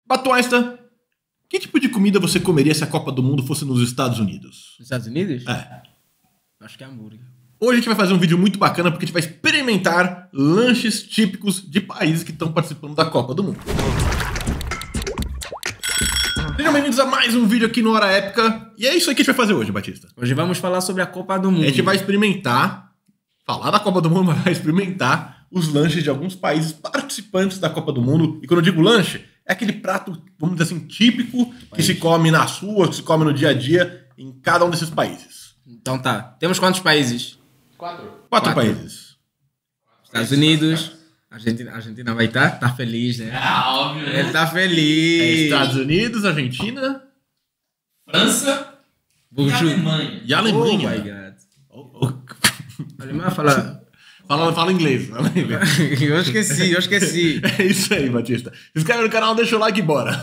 Batuesta, que tipo de comida você comeria se a Copa do Mundo fosse nos Estados Unidos? Nos Estados Unidos? É. Acho que é hambúrguer. Hoje a gente vai fazer um vídeo muito bacana porque a gente vai experimentar lanches típicos de países que estão participando da Copa do Mundo. Sejam bem-vindos a mais um vídeo aqui no Hora Épica. E é isso aí que a gente vai fazer hoje, Batista. Hoje vamos falar sobre a Copa do Mundo. A gente vai experimentar, falar da Copa do Mundo, mas vai experimentar os lanches de alguns países participantes da Copa do Mundo. E quando eu digo lanche, é aquele prato, vamos dizer assim, típico que se come nas ruas, que se come no dia a dia em cada um desses países. Então tá. Temos quantos países? Quatro países. Estados Unidos. Argentina vai estar? Tá feliz, né? Óbvio, né? Ele tá feliz. Estados Unidos, Argentina França e Bonjour. Alemanha. e Alemanha. Oh my God. A Alemanha fala... Fala inglês. Fala inglês. eu esqueci. É isso aí, Batista. Se inscreve no canal, deixa o like e bora.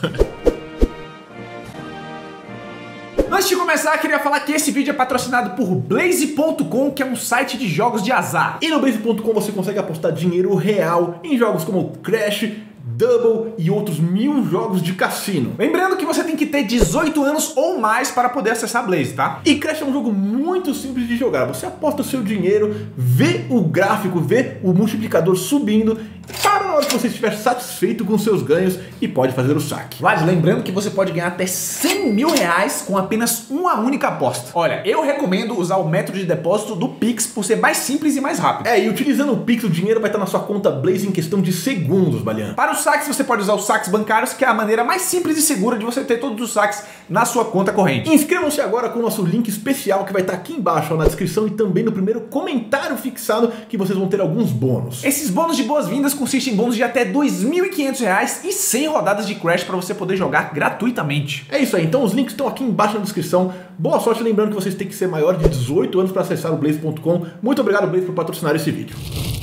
Antes de começar, queria falar que esse vídeo é patrocinado por Blaze.com, que é um site de jogos de azar. E no Blaze.com você consegue apostar dinheiro real em jogos como Crash, Double e outros 1000 jogos de cassino. Lembrando que você tem que ter 18 anos ou mais para poder acessar Blaze, tá? E Crash é um jogo muito simples de jogar. Você aposta o seu dinheiro, vê o gráfico, vê o multiplicador subindo, para na hora que você estiver satisfeito com seus ganhos e pode fazer o saque. Vlad, lembrando que você pode ganhar até 100 mil reais com apenas uma única aposta. Olha, eu recomendo usar o método de depósito do Pix por ser mais simples e mais rápido. E utilizando o Pix, o dinheiro vai estar na sua conta Blaze em questão de segundos, Balian. Para os saques, você pode usar os saques bancários, que é a maneira mais simples e segura de você ter todos os saques na sua conta corrente. Inscrevam-se agora com o nosso link especial que vai estar aqui embaixo na descrição e também no primeiro comentário fixado, que vocês vão ter alguns bônus. Esses bônus de boas-vindas consistem em bônus de até R$ 2.500 e 100 rodadas de Crash para você poder jogar gratuitamente. É isso aí, então os links estão aqui embaixo na descrição. Boa sorte, lembrando que vocês têm que ser maior de 18 anos para acessar o Blaze.com. Muito obrigado, Blaze, por patrocinar esse vídeo.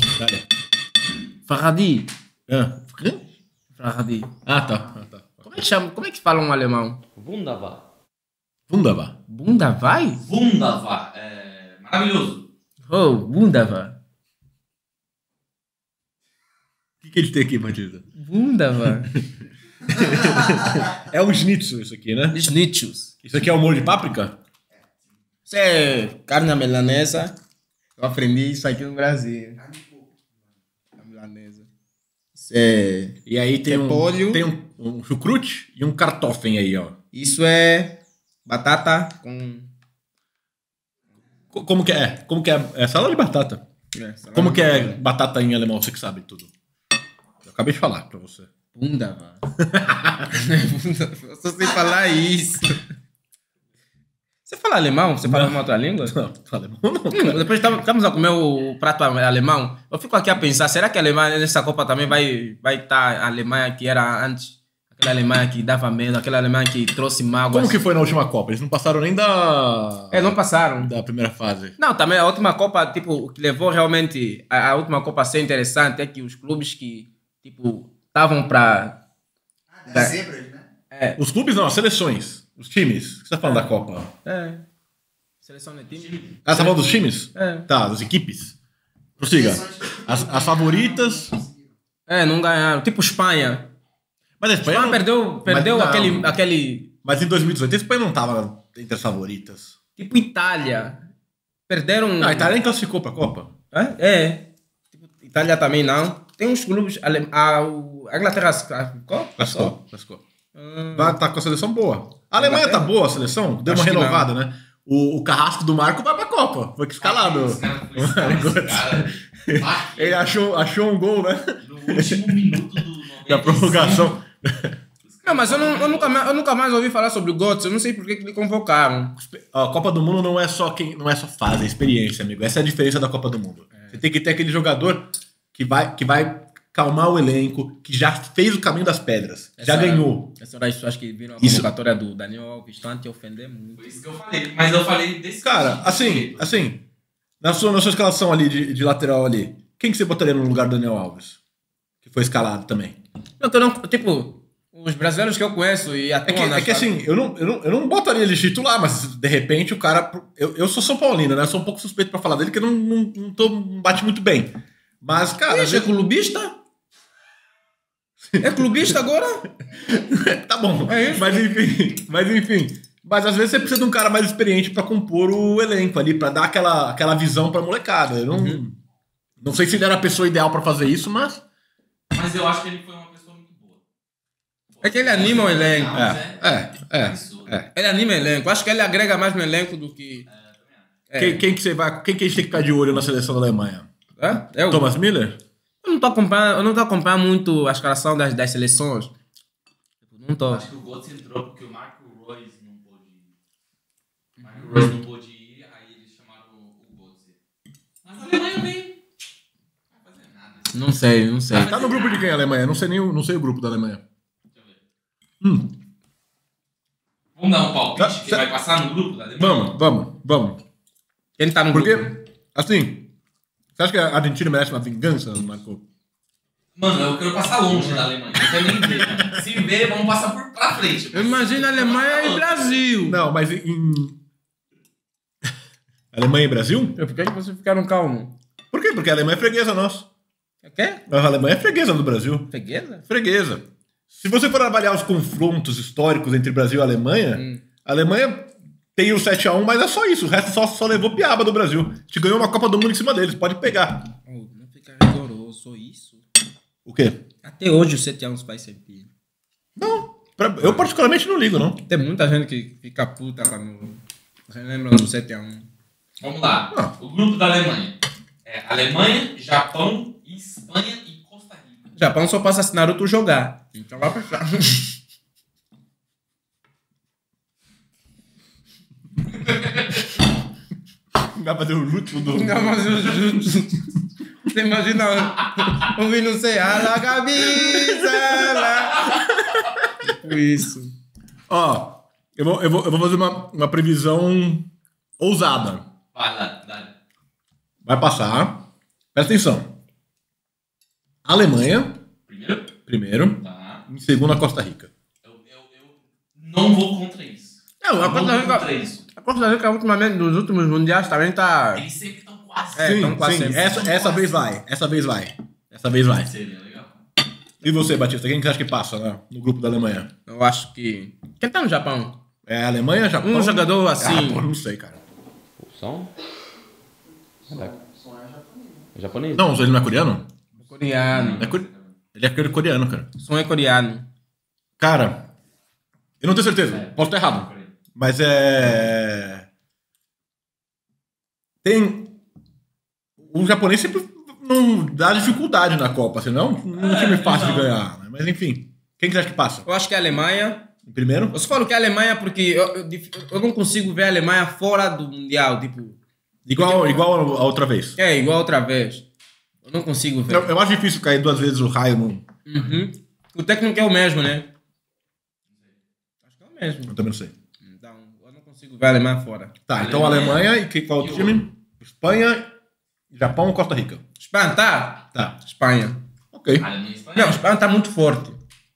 Farhadi. Farhadi. Tá. Como é que chama? Como é que fala um alemão? Wunderbar. Wunderbar. Bunda vai? Wunderbar. É maravilhoso. Oh, Wunderbar. O que a gente tem aqui, Batista? Wunderbar. É um schnitzel isso aqui, né? Schnitzus. Isso aqui é o molho de páprica? Isso é carne milanesa. Eu aprendi isso aqui no Brasil. A milanesa. Isso é... E aí tem repolho. Tem um chucrute e um kartoffeln aí, ó. Isso é batata com... Como que é? Como que é? É salada de batata. Como que é batata em alemão? Você que sabe tudo. Eu acabei de falar pra você. Wunderbar. Eu só sei falar isso. Você fala alemão? Você fala uma outra língua? Não, alemão não. Depois estamos a comer o prato alemão. Eu fico aqui a pensar, será que a Alemanha nessa Copa também vai estar a Alemanha que era antes? Aquela Alemanha que dava medo, aquela Alemanha que trouxe mágoas. Como que foi na última Copa? Eles não passaram nem da... Não passaram. Da primeira fase. Não, também a última Copa, tipo, o que levou realmente a última Copa a ser interessante é que os clubes que, tipo, estavam pra... Das zebras, né? Os clubes não, as seleções. Os times. O que você tá falando da Copa? Seleção de time. Ah, você tá falando dos times? Tá, das equipes. Prossiga. As favoritas... Não ganharam. Tipo Espanha. Mas a Espanha perdeu não. aquele... Mas em 2018 a Espanha não tava entre as favoritas. Tipo Itália. Perderam... Não, a Itália nem classificou pra Copa. Tipo, Itália também não. Tem uns clubes... A Inglaterra classificou? Classificou. Tá com a seleção boa. A Alemanha tá boa, a seleção? Deu uma renovada, né? O Carrasco do Marco vai pra Copa. Foi escalado. Ele achou um gol, né? No último minuto do da prorrogação. Não, mas eu nunca mais ouvi falar sobre o Götze. Eu não sei por que lhe convocaram. A Copa do Mundo não é só fase, é experiência, amigo. Essa é a diferença da Copa do Mundo. Você tem que ter aquele jogador que vai calmar o elenco, que já fez o caminho das pedras. Já ganhou. Isso, acho que viram a convocatória do Daniel Alves, tanto ofender muito. Foi isso que eu falei. Mas eu falei desse... Cara, assim, na sua escalação ali de lateral ali, quem que você botaria no lugar do Daniel Alves? Que foi escalado também. Tipo, os brasileiros que eu conheço e atuam... É que assim, eu não botaria ele titular, mas de repente o cara... Eu sou São Paulino, né? Eu sou um pouco suspeito pra falar dele, porque não bate muito bem. Mas, cara... Você é clubista? É clubista agora? Tá bom. É isso. Mas enfim. Mas às vezes você precisa de um cara mais experiente pra compor o elenco ali, pra dar aquela visão pra molecada. Eu não sei se ele era a pessoa ideal pra fazer isso, mas... Mas eu acho que ele foi uma pessoa muito boa. É que ele anima o elenco. Ele anima o elenco. Acho que ele agrega mais no elenco do que... Quem que a gente tem que ficar de olho na seleção da Alemanha? É? Thomas Müller? Eu não tô acompanhando muito a escalação das seleções. Não tô. Acho que o Götze entrou porque o Marco Reus não pôde ir. O Marco Reus não pôde ir, aí eles chamaram o Götze. Mas a Alemanha bem. Não vai fazer nada. Não sei. Tá no grupo de quem a Alemanha? Não sei o grupo da Alemanha. Deixa eu ver. Vamos dar um palpite que vai passar no grupo da Alemanha? Vamos. Quem tá no grupo? Porque, assim, você acha que a Argentina merece uma vingança, Marco? Mano, eu quero passar longe da Alemanha. Não quero nem ver. Mano. Se ver, vamos passar pra frente. Imagina a Alemanha e Brasil. Não, mas em... Alemanha e Brasil? Por que vocês ficaram calmos? Por quê? Porque a Alemanha é freguesa nossa. É quê? A Alemanha é freguesa do Brasil. Freguesa? Freguesa. Se você for avaliar os confrontos históricos entre Brasil e Alemanha, a Alemanha tem o 7-1, mas é só isso. O resto só levou piaba do Brasil. A gente ganhou uma Copa do Mundo em cima deles. Pode pegar. Não fica rigoroso isso. O quê? Até hoje o 7-1 vai ser pior. Não. Eu particularmente não ligo, não. Tem muita gente que fica puta quando relembram do 7-1. Vamos lá. O grupo da Alemanha. É Alemanha, Japão, Espanha e Costa Rica. O Japão só passa se Naruto jogar. Então vai pensar. Vai fazer o jutsu do... Não, mas o jutsu. Você imagina ouvindo você, a la cabeça, lá. Tipo isso. Ó, eu vou fazer uma previsão ousada. Vai lá, dá. Vai passar. Presta atenção. Alemanha, primeiro. Tá. Em segundo, a Costa Rica. Eu não vou contra isso. Não, a Costa Rica... contra isso. A Costa Rica, ultimamente, nos últimos mundiais, também tá... Eles sempre estão quase. Tão quase sempre. Essa vez vai. Essa vez vai. Seria legal. E você, Batista, quem que você acha que passa, né, no grupo da Alemanha? Eu acho que... Quem tá no Japão? É a Alemanha, Japão? Um jogador assim... Ah, pô, não sei, cara. O som? É japonês? Não, ele não é coreano? Coreano. Ele é coreano, cara. O som é coreano. Cara, eu não tenho certeza. Posso estar errado. Mas é... O japonês sempre não dá dificuldade na Copa, senão um time fácil de ganhar. Né? Mas enfim, quem que você acha que passa? Eu acho que é a Alemanha... Em primeiro? Eu só falo que é a Alemanha porque eu não consigo ver a Alemanha fora do Mundial, tipo... Igual a outra vez. É, igual outra vez. Eu não consigo ver. Eu acho difícil cair 2 vezes o raio no... O técnico é o mesmo, né? Acho que é o mesmo. Eu também não sei. Então, eu não consigo ver a Alemanha fora. Tá, então Alemanha e qual outro time? Espanha, Japão ou Costa Rica? Espanha, tá? Tá. Espanha. Ok. Alemanha e Espanha. Não, Espanha tá muito forte.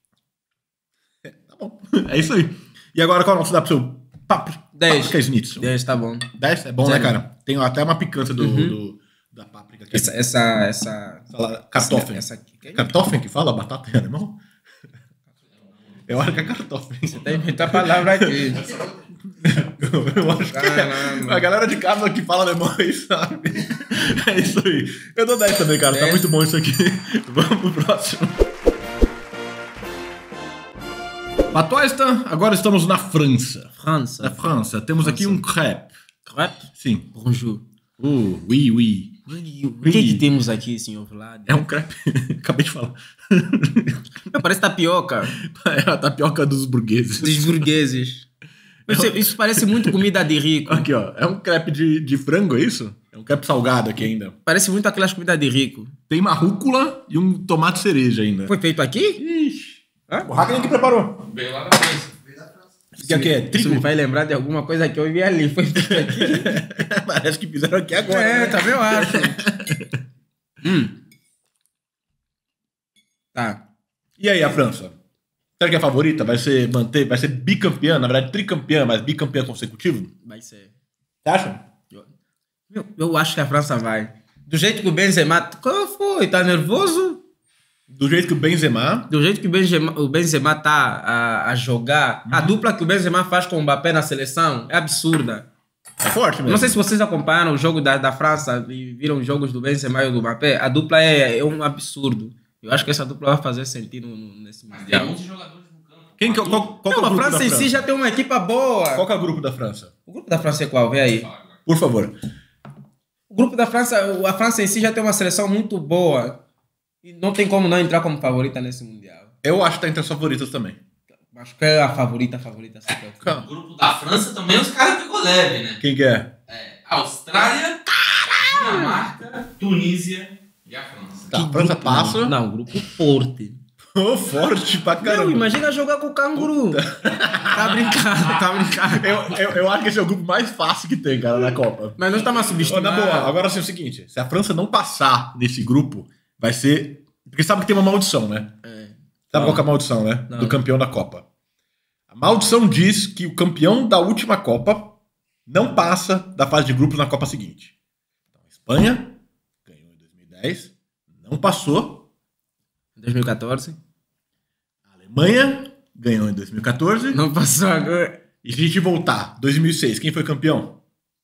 Tá bom. É isso aí. E agora qual nota você dá pro seu Paprika 10, tá bom. 10? É bom, né, cara? Tem até uma picância da páprica aqui. Essa Kartoffeln. Essa aqui. Kartoffeln que fala? Batata em alemão? Eu acho que é Kartoffeln. Você tá inventando a palavra aqui. Eu acho que é. A galera de casa que fala alemão aí sabe. É isso aí. Eu dou 10 também, cara. 10. Tá muito bom isso aqui. Vamos pro próximo. Batoista, agora estamos na França. Na França. Temos aqui um crepe. Crepe? Sim. Bonjour. Oui. O que temos aqui, senhor Vlad? É um crepe. Acabei de falar. Parece tapioca. É a tapioca dos burgueses. Dos burgueses. Isso parece muito comida de rico. Aqui, ó. É um crepe de frango, é isso? É um crepe salgado aqui ainda. Parece muito aquelas comidas de rico. Tem uma rúcula e um tomate cereja ainda. Foi feito aqui? Ixi. O Hackney que preparou. Veio lá da França. Isso aqui é trigo? Isso me faz lembrar de alguma coisa que eu vi ali. Foi feito aqui. Parece que fizeram aqui agora. É, né? também eu acho. Tá. E aí, a França? Será que é a favorita? Vai ser bicampeã, na verdade tricampeã, mas bicampeã consecutivo? Vai ser. Você acha? Eu acho que a França vai. Do jeito que o Benzema... Qual foi? Tá nervoso? Do jeito que o Benzema... Do jeito que o Benzema tá a jogar, a dupla que o Benzema faz com o Mbappé na seleção é absurda. É forte mesmo. Não sei se vocês acompanharam o jogo da França e viram os jogos do Benzema e do Mbappé. A dupla é um absurdo. Eu acho que essa dupla vai fazer sentido nesse Mas tem Mundial. muitos jogadores no campo. Qual que é o Não, a grupo França da em França? si já tem uma equipa boa. Qual que é o grupo da França? O grupo da França é qual? Vê aí. Por favor. O grupo da França, a França em si já tem uma seleção muito boa. E não tem como não entrar como favorita nesse Mundial. Eu acho que tá entre as favoritas também. Acho que é a favorita. O grupo da França também os caras pegou leve, né? Quem que é? Austrália, Dinamarca, Tunísia e a França. Tá, a França passa. Não, grupo forte. Ô, forte pra caramba. Não, imagina jogar com o canguru. Tá brincando. Eu acho que esse é o grupo mais fácil que tem, cara, na Copa. Mas não está mais Ô, subestimado. na boa, agora sim é o seguinte: se a França não passar nesse grupo, vai ser. Porque sabe que tem uma maldição, né? Sabe qual que é a maldição, né? Não. Do campeão da Copa. A maldição diz que o campeão da última Copa não passa da fase de grupos na Copa seguinte. Então, a Espanha ganhou em 2010, não passou. 2014. A Alemanha ganhou em 2014. Não passou agora. E se a gente voltar, 2006, quem foi campeão?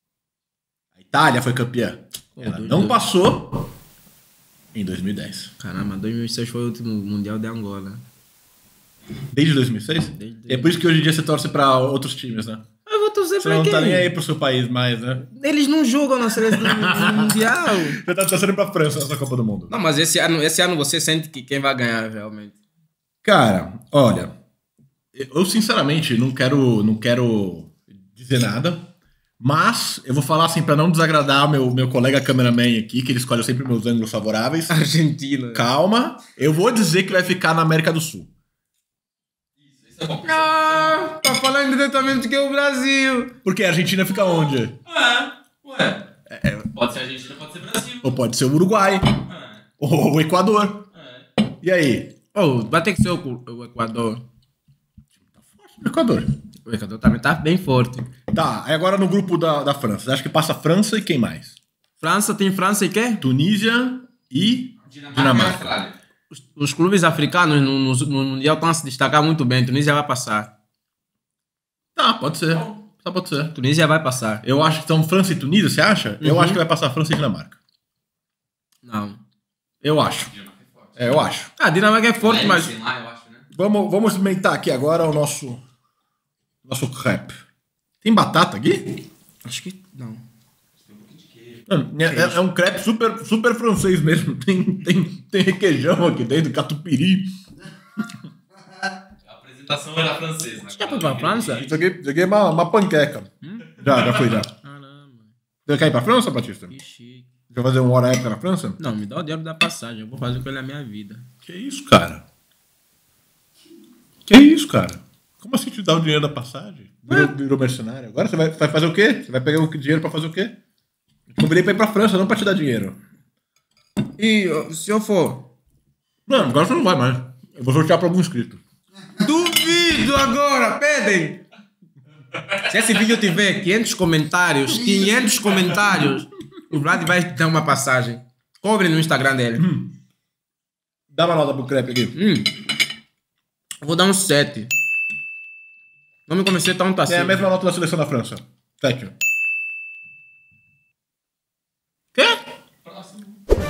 A Itália foi campeã. Ela não passou em 2010. Caramba, 2006 foi o último Mundial de Angola. Desde 2006? É por isso que hoje em dia você torce pra outros times, né? Eu vou torcer Você pra não quem? tá nem aí pro seu país mais, né? Eles não jogam na seleção do Mundial. Você tá torcendo pra França nessa Copa do Mundo. Não, mas esse ano você sente que quem vai ganhar realmente. Cara, olha, eu sinceramente não quero dizer nada, mas eu vou falar assim pra não desagradar meu colega cameraman aqui, que ele escolhe sempre meus ângulos favoráveis. Argentina. Calma, eu vou dizer que vai ficar na América do Sul. Isso é bom. Ah, tá falando diretamente que é o Brasil. Porque a Argentina fica onde? Ué. Pode ser Argentina, pode ser Brasil. Ou pode ser o Uruguai, ou o Equador. E aí? Oh, vai ter que ser o Equador. O Equador. O Equador também tá bem forte. Tá, aí agora no grupo da França. Você acha que passa a França e quem mais? França tem França e quê? Tunísia e Dinamarca e Dinamarca. Austrália. Os clubes africanos no Mundial estão a se destacar muito bem. Tunísia vai passar. Tá, pode ser. Tá, pode ser. Tunísia vai passar. Eu acho que são França e Tunísia, você acha? Eu acho que vai passar França e Dinamarca. Não. Eu acho. Dinamarca é forte. Eu acho. Ah, Dinamarca é forte, mas... Sei lá, eu acho, né? Vamos experimentar aqui agora o nosso crepe. Tem batata aqui? Acho que não. É um crepe super francês mesmo. Tem requeijão aqui dentro, catupiry. A apresentação era francesa. Já foi pra França? Isso aqui é uma panqueca. Já foi já. Caramba, Você quer ir pra França, Batista? que chique. Você vai fazer uma hora época na França? Não, me dá o dinheiro da passagem. Eu vou fazer com ele a minha vida. Que isso, cara? Que isso, cara? Como assim te dá o dinheiro da passagem? Virou mercenário. Agora você vai fazer o quê? Você vai pegar o dinheiro pra fazer o quê? Eu te convidei pra ir pra França, não pra te dar dinheiro. E se eu for? Não, agora você não vai mais. Eu vou sortear pra algum inscrito. Duvido agora, pedem! Se esse vídeo tiver 500 comentários, o Vlad vai te dar uma passagem. Cobre no Instagram dele. Dá uma nota pro crepe aqui. Eu vou dar um 7. Não me comecei tanto assim. É a mesma nota da seleção da França. 7. Quê? Próximo.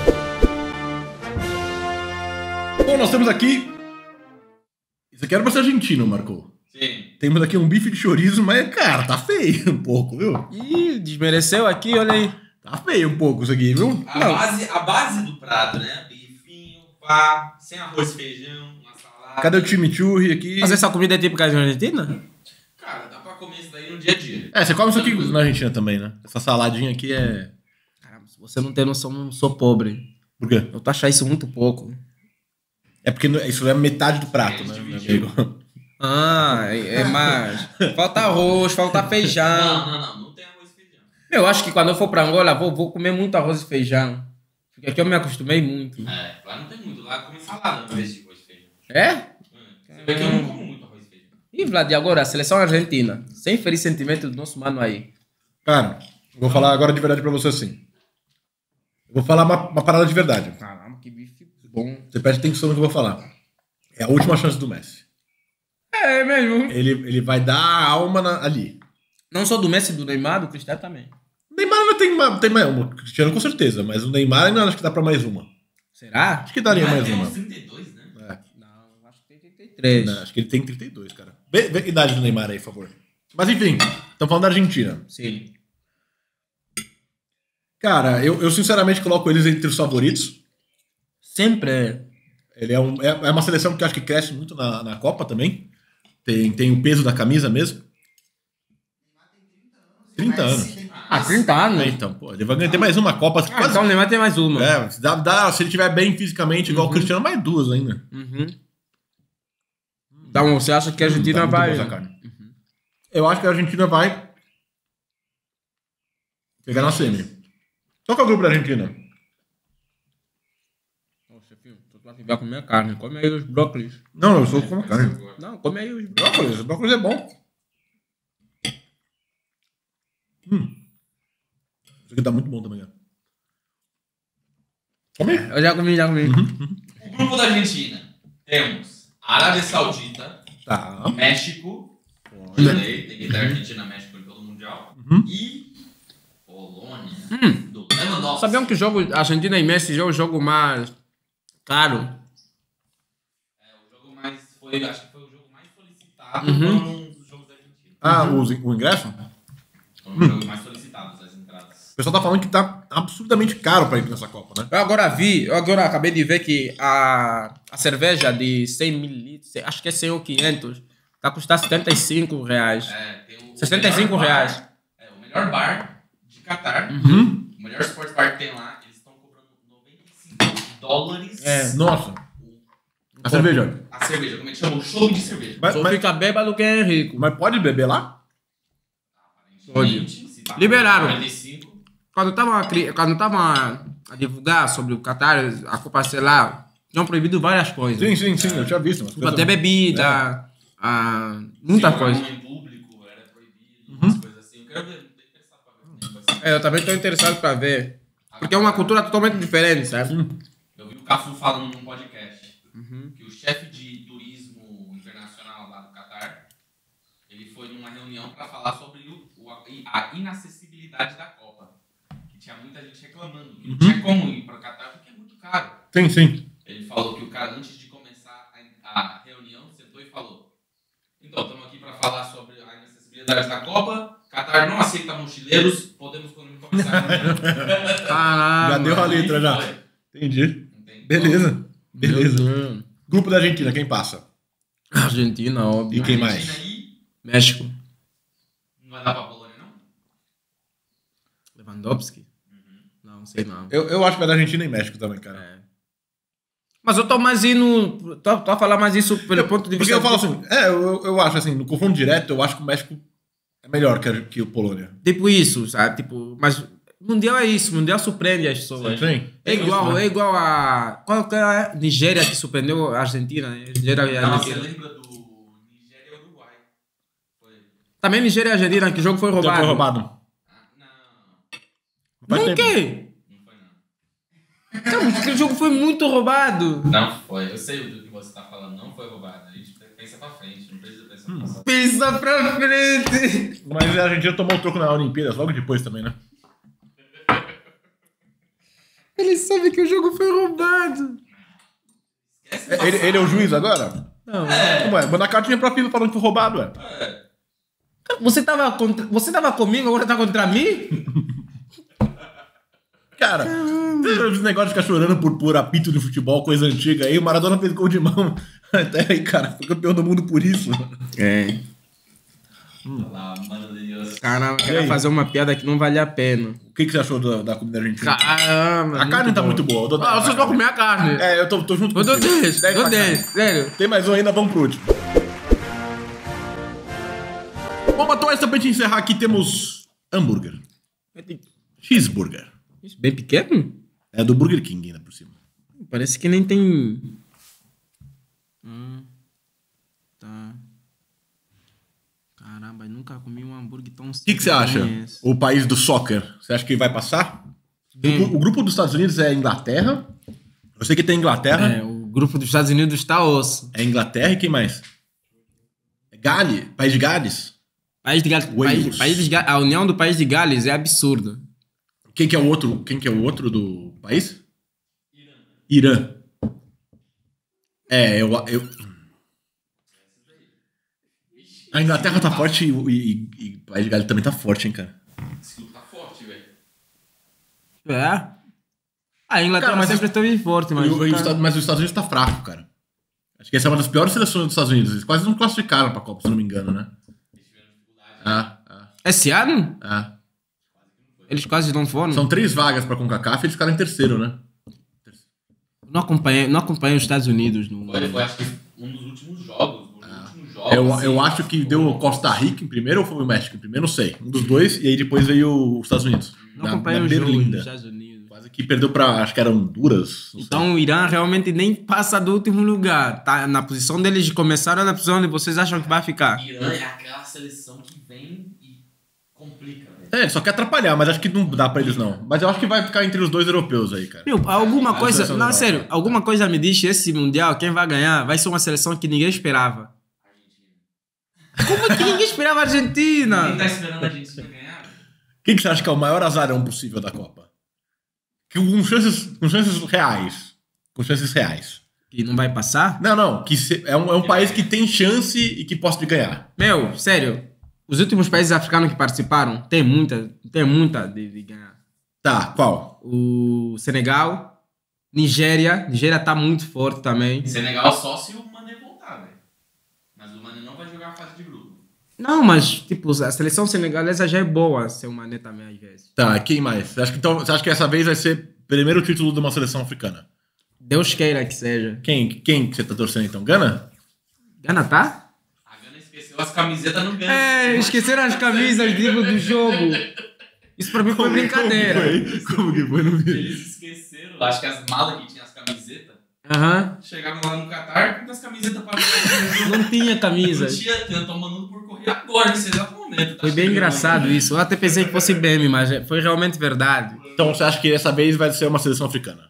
Bom, nós temos aqui... Isso aqui era pra ser argentino, Marco. Sim. Temos aqui um bife de chorizo, mas, cara, tá feio um pouco, viu? Ih, desmereceu aqui, olha aí. Tá feio um pouco isso aqui, viu? A base do prato, né? Bifinho, pá, sem arroz e feijão, uma salada. Cadê o chimichurri aqui? Mas essa comida é típica da Argentina? Cara, dá pra comer isso daí no dia a dia. É, você come isso aqui na Argentina também, né? Essa saladinha aqui é... Caramba, se você não tem noção, eu não sou pobre. Por quê? Eu tô achando isso muito pouco. É porque isso é metade do prato, né, meu amigo? Ah, é mais. Falta arroz, falta feijão. Não tem arroz e feijão. Eu acho que quando eu for pra Angola, vou comer muito arroz e feijão. Porque aqui eu me acostumei muito. Lá não tem muito, lá come salada ao invés de arroz e feijão. É? Você vê que eu não como muito arroz e feijão. E Vlad, e agora, a seleção argentina. Sem ferir sentimento do nosso mano aí. Cara, eu vou falar agora de verdade pra você assim. Eu vou falar uma parada de verdade. Caramba, que bife. Bom. Você presta atenção no que eu vou falar. É a última chance do Messi. É mesmo. Ele vai dar a alma ali. Não só do Messi, do Neymar, do Cristiano também. O Neymar ainda tem mais uma. O Cristiano com certeza, mas o Neymar ainda acho que dá pra mais uma. Será? Acho que daria mais tem uma. uns 32, né? Não, acho que tem 33. Não, acho que ele tem 32, cara. Vê a idade do Neymar aí, por favor. Mas enfim, estamos falando da Argentina. Sim. Cara, eu sinceramente coloco eles entre os favoritos. Sempre é. Ele é uma seleção que eu acho que cresce muito na Copa também. Tem o peso da camisa mesmo. 30 anos. 30 anos? Então, pô, ele vai ganhar mais uma Copa. Quase, Então o Neymar tem mais uma. se ele estiver bem fisicamente, igual o Cristiano, mais duas ainda. Então você acha que a Argentina Tá muito vai... boa essa carne. Eu acho que a Argentina vai pegar na semi. Qual que é o grupo da Argentina? Nossa, filho, tu vai comer a carne. Come aí os brócolis. Não, eu sou com a carne. Não, come aí os brócolis. Brócolis é bom. Isso aqui tá muito bom também, cara. Come aí. Eu já comi. O grupo da Argentina. Temos Arábia Saudita, Tá. México, tem que ter Argentina, México pelo Mundial, e Polônia, do Lewandowski. Sabiam que o jogo Argentina e Messi é o jogo mais caro? O jogo mais acho que foi o jogo mais solicitado foram os jogos da Argentina. Ah, o ingresso? Foram os jogos mais solicitados, as entradas. O pessoal tá falando que tá absurdamente caro pra ir nessa Copa, né? Eu agora acabei de ver que a cerveja de 100 mililitros, acho que é 100 ou 500, tá custando R$75. Tem o 65 melhor reais. bar, o melhor bar de Catar, o melhor sports bar que tem lá, eles estão cobrando $95. Nossa. A cerveja. A cerveja, como é que chama? O show de cerveja. Só fica bêbado quem é rico. Mas pode beber lá? Aparentemente, se tá Liberaram. 45, Quando tava a divulgar sobre o Qatar, a Copa, sei lá, tinham proibido várias coisas. Sim, eu tinha visto. Mas Até bebida, muita se coisa. em público era proibido, umas coisas assim. Eu quero ver, não tem interessado pra ver como é que vai ser. Eu também estou interessado para ver. Porque é uma cultura totalmente diferente, sabe? Eu vi o Cafu falando num podcast que o chefe de turismo internacional lá do Catar, ele foi numa reunião para falar sobre a inacessibilidade da Copa. Que tinha muita gente reclamando, que não tinha como ir para o Catar porque é muito caro. Sim. Ele falou que o cara, antes de começar a reunião, sentou e falou: então, estamos aqui para falar sobre a inacessibilidade da Copa. Catar não aceita mochileiros, podemos começar a reunião. Caramba. Já deu a letra, já. Foi. Entendi. Entende? Beleza. Deus. Grupo da Argentina, quem passa? Argentina, óbvio. E quem mais? Argentina aí, México. não vai dar pra Polônia, não? Lewandowski? Não, sei não. Eu acho que vai da Argentina e México também, cara. Mas eu tô mais indo... Tô a falar mais isso pelo ponto de Porque vista... eu falo assim, eu acho assim, no confronto direto, eu acho que o México é melhor que o Polônia. Tipo isso, sabe? Tipo, mas... Mundial é isso, Mundial surpreende as pessoas. Sim. É igual a... Qual que é a Nigéria que surpreendeu a Argentina? Nigéria e a Não, você Argentina. lembra do Nigéria e Uruguai? Foi. Também Nigéria e Argentina, que o jogo foi Já roubado. foi roubado. Não, Faz Por tempo. quê? não foi não. Cara, aquele jogo foi muito roubado. Não foi. Eu sei do que você tá falando. Não foi roubado. A gente pensa pra frente. Não precisa pensar pra trás. Pensa pra frente. Mas a Argentina tomou o troco na Olimpíadas logo depois também, né? Ele sabe que o jogo foi roubado. Ele é o juiz agora? Não. Ué, manda a cartinha pra FIFA falando que foi roubado, ué. Você tava comigo, agora tá contra mim? Cara, esse negócio de ficar chorando por apito de futebol, coisa antiga aí, o Maradona fez gol de mão. Até aí, cara, foi campeão do mundo por isso. É. Lá, mano de Deus. Caramba, E quero aí? fazer uma piada que não vale a pena. O que você achou da comida argentina? Caramba. A carne tá bom. muito boa. Eu dou 10 Ah, pra vocês vão carne. comer a carne. É, eu tô junto com Eu dou você. 10, pra dou 10, carne. sério. Tem mais um ainda, vamos pro último. Bom, Matheus, pra gente encerrar aqui, temos hambúrguer. Cheeseburger. Isso, bem pequeno? É do Burger King ainda por cima. Parece que nem tem... Tá. Caramba, eu nunca comi um hambúrguer tão O que você acha? O país do soccer, você acha que vai passar? O grupo dos Estados Unidos é Inglaterra, Eu sei que tem Inglaterra. É, o grupo dos Estados Unidos está osso. É Inglaterra e quem mais? É Gales? País de Gales? País de Gales, Wales. a união do País de Gales é absurdo. Quem que é o outro do país? Irã. É, A Inglaterra tá forte e o País de Gales também tá forte, hein, cara. Esse grupo tá forte, velho. É. A Inglaterra Cara, mas sempre esteve forte, mas... Mas os Estados Unidos tá fraco, cara. Acho que essa é uma das piores seleções dos Estados Unidos. Eles quase não classificaram pra Copa, se não me engano, né? Eles tiveram dificuldade. Esse ano? Ah. Eles quase não foram. São 3 vagas pra CONCACAF e eles ficaram em terceiro, né? Não acompanhei os Estados Unidos. Foi, acho que um dos últimos jogos. Eu acho que deu Costa Rica em primeiro ou foi o México em primeiro, não sei. Um dos dois, e aí depois veio os Estados Unidos. Não acompanhei os jogos dos Estados Unidos. Quase que perdeu pra, acho que era Honduras. Então o Irã realmente nem passa do último lugar. Tá na posição deles, começaram na posição onde vocês acham que vai ficar. Irã é aquela seleção que vem e complica, velho. É, só quer atrapalhar, mas acho que não dá pra eles não. Mas eu acho que vai ficar entre os dois europeus aí, cara. Meu, alguma coisa... seleção Não, não sério. vai. Alguma coisa me diz que esse Mundial, quem vai ganhar, vai ser uma seleção que ninguém esperava. Como que ninguém esperava a Argentina? Quem tá esperando a Argentina ganhar? Quem que você acha que é o maior azarão possível da Copa? Que com chances reais. Com chances reais. Que não vai passar? Não. É um país que tem chance e que pode ganhar. Meu, sério. Os últimos países africanos que participaram, tem muita de ganhar. Tá, qual? O Senegal, Nigéria tá muito forte também. Senegal só se o Mané voltar, velho. Mas o Mané não vai jogar a fase de grupo. Não, mas, tipo, a seleção senegalesa já é boa, ser o Mané também, às vezes. Tá, quem mais? Você acha que essa vez vai ser o primeiro título de uma seleção africana? Deus queira que seja. Quem que você tá torcendo então? Gana? Gana tá? A Gana esqueceu as camisetas no Gana. É, esqueceram as camisas do jogo. Isso pra mim foi brincadeira. Como que foi? Não vi. Eles esqueceram. Acho que as malas que tinham as camisetas. Aham. Chegavam lá no Catar com as camisetas para Não tinha camisa. Não tinha tanto, tô mandando por correr agora, nesse exato momento. Tá Foi bem chegando engraçado aí. isso. Eu até pensei que fosse meme, mas foi realmente verdade. Então você acha que dessa vez vai ser uma seleção africana?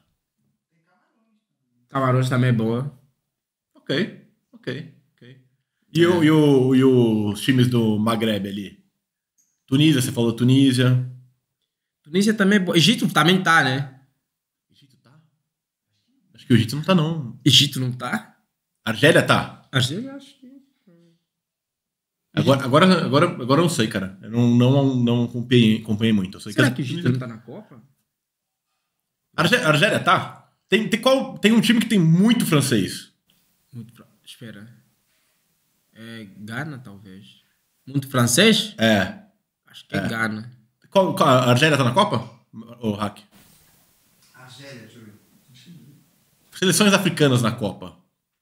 Camarões também é boa. Ok. E os times do Maghreb ali? Tunísia, você falou Tunísia. Tunísia também é boa. Egito também tá, né? Egito tá? Acho que o Egito não tá, não. Egito não tá? Argélia tá? Argélia, acho que... Agora eu não sei, cara. Eu não acompanhei muito. Eu sei Será que o Egito não tá na Copa? Argélia tá? Tem um time que tem muito francês. Espera. É Gana, talvez. Muito francês? É. Acho que é Gana. A Argélia tá na Copa? Ô, Hack? Argélia, deixa eu ver. Seleções africanas na Copa.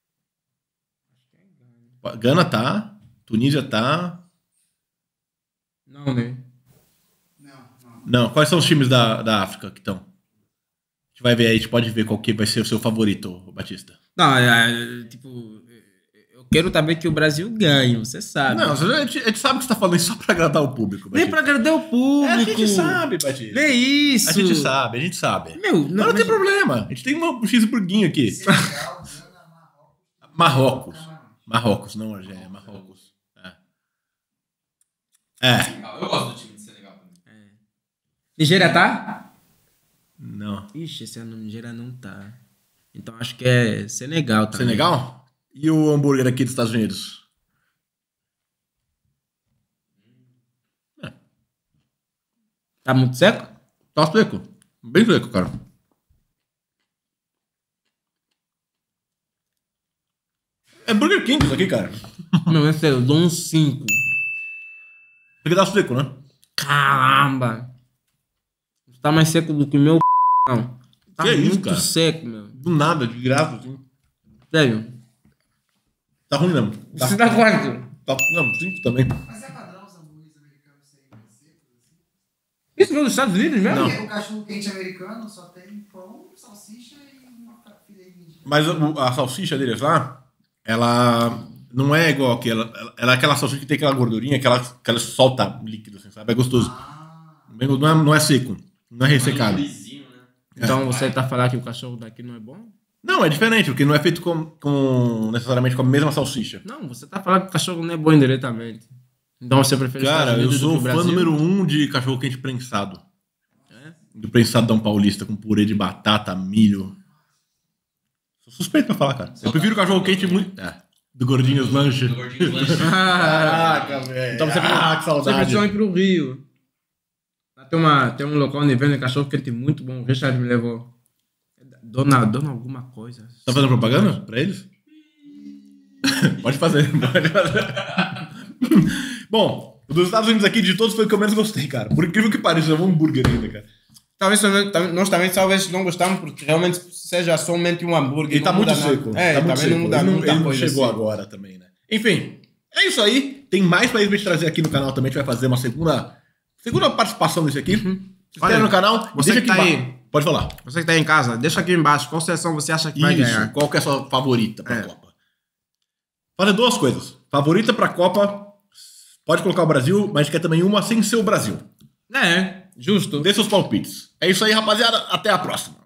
Gana tá. Tunísia tá. Não, né? Não, quais são os times da África que estão? A gente vai ver aí, a gente pode ver qual que vai ser o seu favorito, Batista. Não, tipo... Eu quero também que o Brasil ganhe, você sabe. Não, a gente sabe que você tá falando isso só pra agradar o público, Nem Batista. pra agradar o público. A gente sabe, Batista. Vê isso. A gente sabe. Meu, Não tem problema. A gente tem um X-burguinho aqui. Senegal, Gana, Marrocos, não Argélia, Marrocos. É. Eu gosto do time de Senegal também. Nigéria tá? Não. Ixi, esse ano Nigéria não tá. Então acho que é Senegal também. Senegal? E o hambúrguer aqui dos Estados Unidos? Tá muito seco? Tá seco. Bem seco, cara. É Burger King isso aqui, cara. Meu, esse eu dou um 5. Porque tá seco, né? Caramba! Tá mais seco do que o meu não. Tá Que muito isso, cara? seco, meu. Do nada, de graça, assim. Sério? Tá ruim, não. Tá, Você dá quanto? não, 5 também. Mas é padrão os hambúrgueres americanos serem mais secos, assim? Isso não é dos Estados Unidos mesmo? Não. Porque o cachorro quente americano só tem pão, salsicha e uma filé mignon. Mas a salsicha deles lá, ela não é igual aqui. Ela é aquela salsicha que tem aquela gordurinha que ela solta líquido, assim, sabe? É gostoso. Não é seco. Não é ressecado. Lisinho, né? Então você tá falando que o cachorro daqui não é bom? Não, é diferente, porque não é feito necessariamente com a mesma salsicha. Não, você tá falando que o cachorro não é bom indiretamente. Então você prefere os Cara, Estados eu Unidos do sou que o fã Brasil? número 1 de cachorro-quente prensado. Do prensadão paulista com purê de batata, milho. Sou suspeito pra falar, cara. Eu prefiro cachorro-quente muito... do Gordinhos Lanche. Do Gordinho Lanche. Caraca, velho. Então você, que você saudade. precisa ir pro Rio. Lá tem um local onde vende cachorro quente muito bom. O Richard me levou. Dona alguma coisa. Tá fazendo propaganda pra eles? Pode fazer. Bom, o dos Estados Unidos aqui, de todos, foi o que eu menos gostei, cara. Por incrível que pareça, é um hambúrguer ainda, cara. Nós também talvez não gostamos porque realmente seja somente um hambúrguer. Ele tá não muito muda nada. seco. É, tá muito também seco. não muda muita ele não coisa chegou assim. agora também, né? Enfim, é isso aí. Tem mais países pra gente trazer aqui no canal também. A gente vai fazer uma segunda participação desse aqui. Se inscreve Olha, no canal. você Deixa que tá aqui aí. embaixo. Pode falar. Você que tá aí em casa, deixa aqui embaixo qual seleção você acha que vai Isso. ganhar. Qual que é a sua favorita pra É. Copa? Fazer duas coisas. Favorita pra Copa, pode colocar o Brasil, mas a gente quer também uma sem ser o Brasil. É, justo. Dê seus palpites. É isso aí, rapaziada. Até a próxima.